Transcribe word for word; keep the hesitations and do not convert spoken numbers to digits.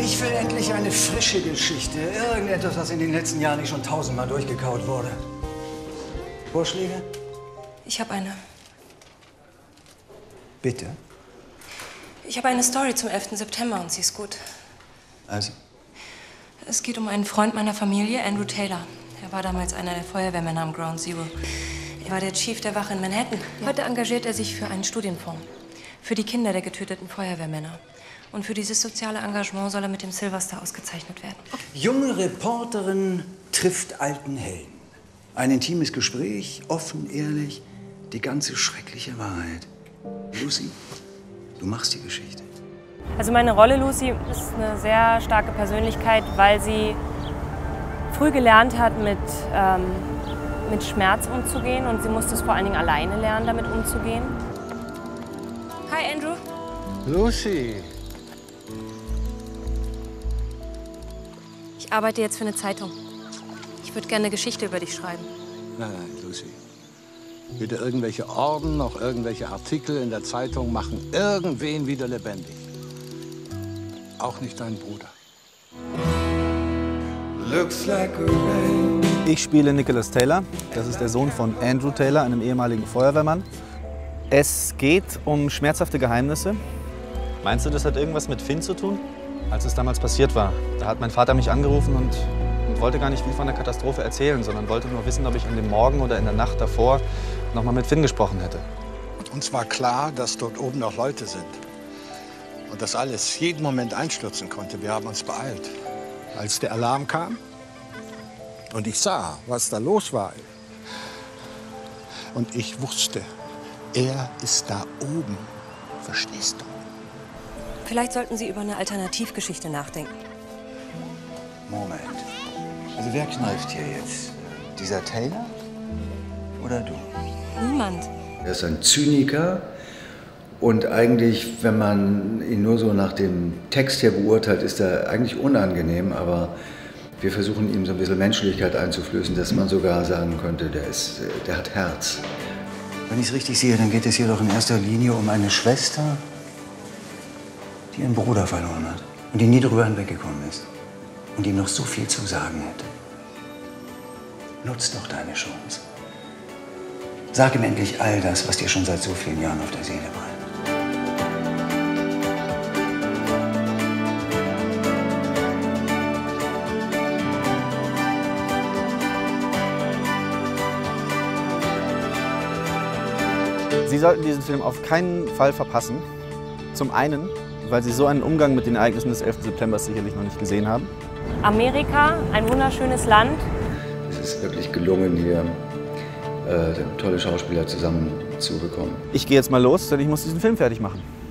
Ich will endlich eine frische Geschichte. Irgendetwas, was in den letzten Jahren nicht schon tausendmal durchgekaut wurde. Vorschläge? Ich habe eine. Bitte. Ich habe eine Story zum elften September und sie ist gut. Also? Es geht um einen Freund meiner Familie, Andrew Taylor. Er war damals einer der Feuerwehrmänner am Ground Zero. Er war der Chief der Wache in Manhattan. Heute engagiert er sich für einen Studienfonds. Für die Kinder der getöteten Feuerwehrmänner. Und für dieses soziale Engagement soll er mit dem Silver Star ausgezeichnet werden. Okay. Junge Reporterin trifft alten Helden. Ein intimes Gespräch, offen, ehrlich, die ganze schreckliche Wahrheit. Lucy, du machst die Geschichte. Also meine Rolle, Lucy, ist eine sehr starke Persönlichkeit, weil sie früh gelernt hat, mit, ähm, mit Schmerz umzugehen. Und sie musste es vor allen Dingen alleine lernen, damit umzugehen. Hi, Andrew. Lucy. Ich arbeite jetzt für eine Zeitung. Ich würde gerne eine Geschichte über dich schreiben. Nein, nein, Lucy. Weder irgendwelche Orden noch irgendwelche Artikel in der Zeitung machen irgendwen wieder lebendig. Auch nicht dein Bruder. Ich spiele Nicholas Taylor. Das ist der Sohn von Andrew Taylor, einem ehemaligen Feuerwehrmann. Es geht um schmerzhafte Geheimnisse. Meinst du, das hat irgendwas mit Finn zu tun? Als es damals passiert war, da hat mein Vater mich angerufen und, und wollte gar nicht viel von der Katastrophe erzählen, sondern wollte nur wissen, ob ich an dem Morgen oder in der Nacht davor noch mal mit Finn gesprochen hätte. Uns war klar, dass dort oben noch Leute sind. Und dass alles jeden Moment einstürzen konnte. Wir haben uns beeilt. Als der Alarm kam und ich sah, was da los war. Und ich wusste, er ist da oben. Verstehst du? Vielleicht sollten Sie über eine Alternativgeschichte nachdenken. Moment. Also wer kneift hier jetzt? Dieser Taylor oder du? Niemand. Er ist ein Zyniker und eigentlich, wenn man ihn nur so nach dem Text her beurteilt, ist er eigentlich unangenehm, aber wir versuchen ihm so ein bisschen Menschlichkeit einzuflößen, dass man sogar sagen könnte, der, ist, der hat Herz. Wenn ich es richtig sehe, dann geht es hier doch in erster Linie um eine Schwester, die ihren Bruder verloren hat und die nie drüber hinweggekommen ist und die noch so viel zu sagen hätte. Nutz doch deine Chance. Sag ihm endlich all das, was dir schon seit so vielen Jahren auf der Seele brennt. Sie sollten diesen Film auf keinen Fall verpassen. Zum einen, weil Sie so einen Umgang mit den Ereignissen des elften September sicherlich noch nicht gesehen haben. Amerika, ein wunderschönes Land. Es ist wirklich gelungen, hier äh, tolle Schauspieler zusammen zu bekommen. Ich gehe jetzt mal los, denn ich muss diesen Film fertig machen.